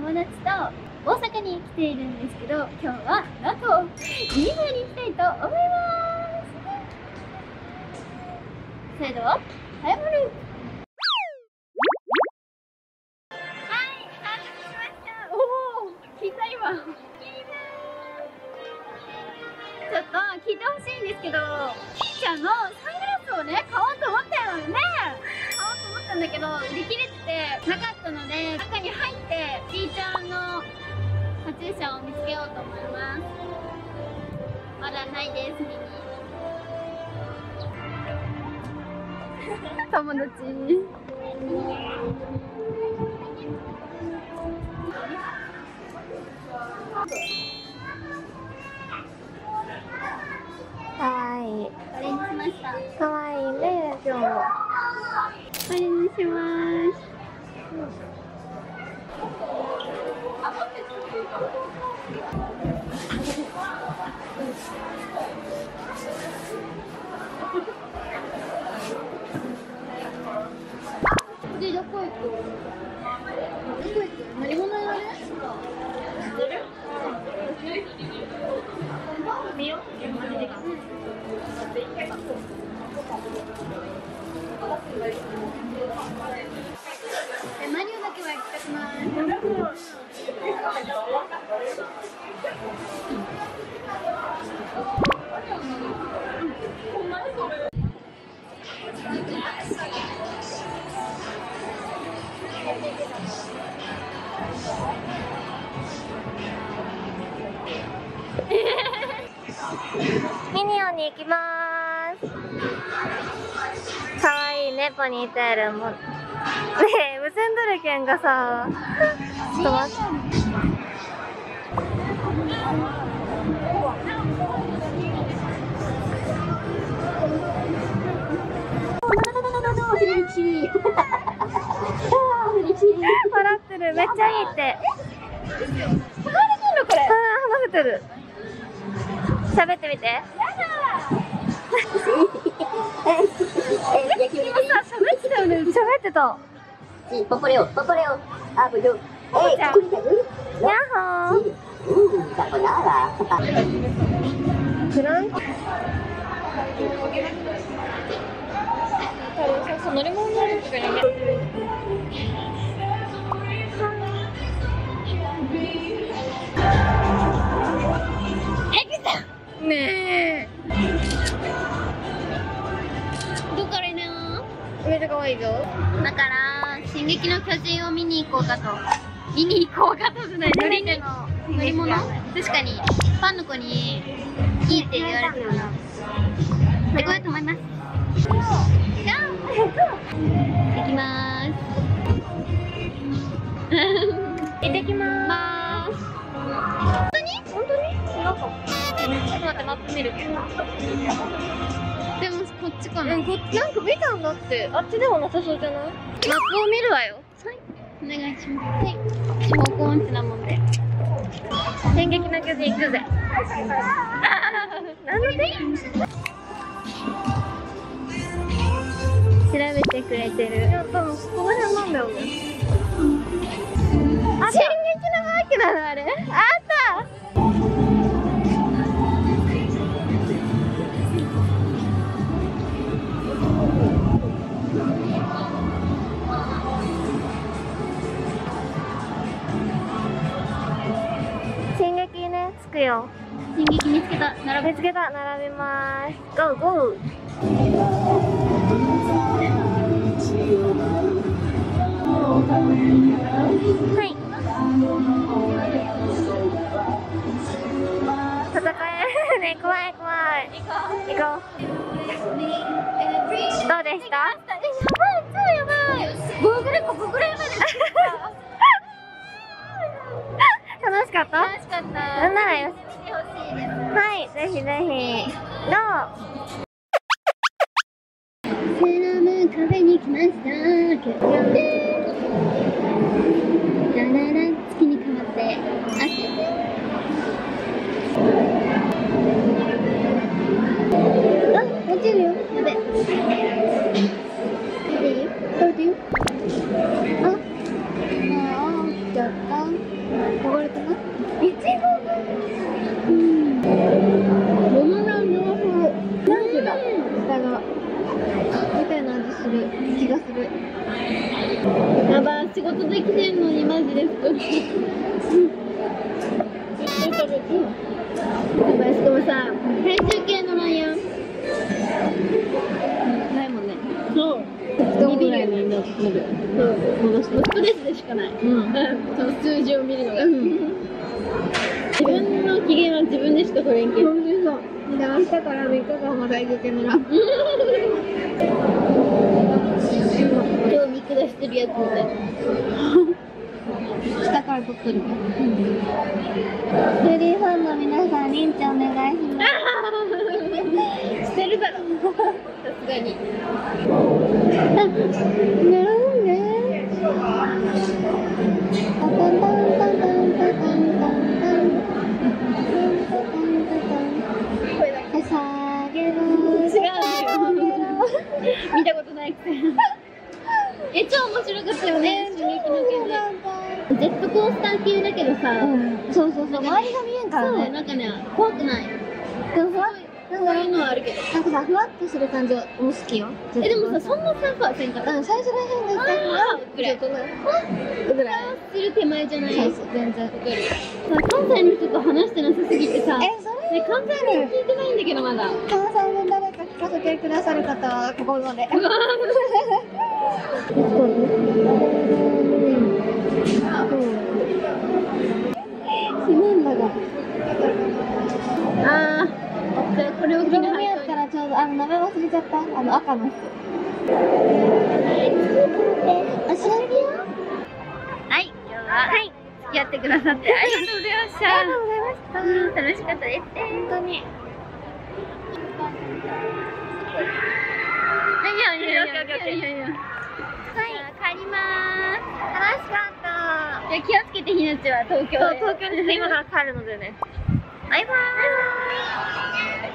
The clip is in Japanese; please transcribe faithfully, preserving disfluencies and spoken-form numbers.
友達と大阪に来ているんですけど、今日はなんとユニバに行きたいと思います。それでは早まる。はい、到着しました。おお、聞いた今。ちょっと聞いてほしいんですけど、ひーちゃんのサングラスをね買おうと思ったよね。買おうと思ったんだけど売り切れててなかったので、中に入ってひーちゃんのカチューシャを見つけようと思います。まだないです。ミニ友達かわいい。 これにしました。 かわいいね、今日も。 これにします。で、どこ行く？どこ行く？何者やね？見よう。え、マリオだけは行きたくない？ ミニオンに行きまーす。かわいいね、ポニーテールも。ねえ、ムセンドルケンがさ、ちょっと待って。笑ってる、めっちゃいいって。 離れてんのこれ？ あー、話せてる。喋ってみて。やだ今さ、喋ってたよね。喋ってた。 ポポレオ、ポポレオ、アブド、え、 じゃあ、ヤッホー。 うん、カポナーラ。 フランク。 乗り物乗るとかやめる。ねえ。どこからな？ めっちゃ可愛いぞ。 だから進撃の巨人を見に行こうかと。見に行こうかとじゃない。乗りに乗り物？確かにファンの子にいいって言われてるな。行こうと思います。じゃあ行きまーす。 行ってきまーす。 本当に？ 本当に？なんか。ちょっと待って、マップ見るけど。 でもこっちかな。 うん、こっちなんか見たんだって。あっちでもなさそうじゃない？マップを見るわよ。 はい、お願いします。はい、私方向音痴なもんで。 進撃の巨人行くぜ。なんで？調べてくれてる。いや、多分この辺なんだよね。あ、進撃のマークなのあれ？あった。進撃ね、つくよ。 進撃見つけた。並べ見つけた、並びまーす。ゴーゴー。はい。戦えね、怖い怖い。行こう。行こう。どうでした？ やばい、超やばい。ゴーグルここぐらいまで。 楽しかった？ 楽しかった。 なんならよし。 見てほしいです。 はい、ぜひぜひ。どう？ セラムカフェに来ました。ラララ月に変わって汗。あ、落ちるよ。やべ。食べていい？食べていい？あ、もう、ちょっと。 しかもさ、体重計のライアンないもんね。そう。にびぐらいになる。そう。戻して。ストレスでしかない。うん。その数字を見るのが。うん。自分の機嫌は自分でしか取れんけど。そう。で、明日からみっかかんも体重計乗らん。今日見下してるやつみたいな。下から撮ってる。フーディーファンの皆さん、りんちゃんお願いします。してるだろ。さすがに。なんで？見たことないくせに。え、超面白かったよね。進撃の剣で。ジェットコースター系だけどさ、うん、そうそうそう、周りが見えんからね。そう、なんかね、怖くない。でもふわっ、なんかそういうのはあるけど、なんかさ、ふわっとする感じは好きよ。え、でもさ、そんなさ、さ、せんかった。うん、最初らへんが一回ふわっぐらい。ふわっぐらい。する手前じゃない。そうそう、全然。わかる。さ、関西の人と話してなさすぎてさ、え、それね、関西弁聞いてないんだけど、まだ。関西弁誰か聞かせてくださる方は、ここまで。ああ、じゃあこれを着るやったらちょうど、あの名前忘れちゃった、あの赤の人。あ、しあげよ。はい、今日ははい付き合ってくださってありがとうございました。ありがとうございました。楽しかったです。本当に。いやいやいやいやいやいやいや。はい、帰りまーす。楽しかった。いや、気をつけて、ひなちは東京で。そう、東京に今から帰るのでね。バイバーイ。